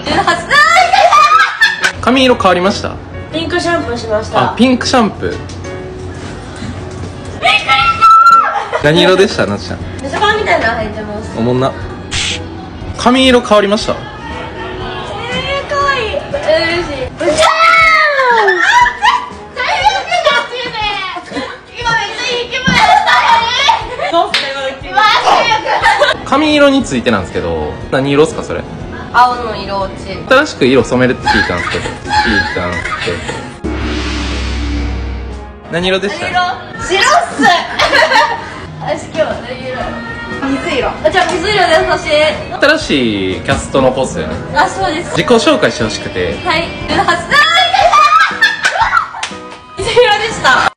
18。 髪色変わりました？ ピンクシャンプーしました。 あ、ピンクシャンプー。何色でした？なちゃん。 メソカンみたいなの入ってます。 おもんな。髪色変わりました？ かわいい。嬉しい。 髪色についてなんですけど、何色ですかそれ？ 青の色落ち。 新しく色染めるって聞いたんですけど。何色でした？ 白っす。私今日は何色？水色。じゃあ水色で優しい。 新しいキャストのポスよね。 あ、そうです。 自己紹介してほしくて。 はい。18。水色でした。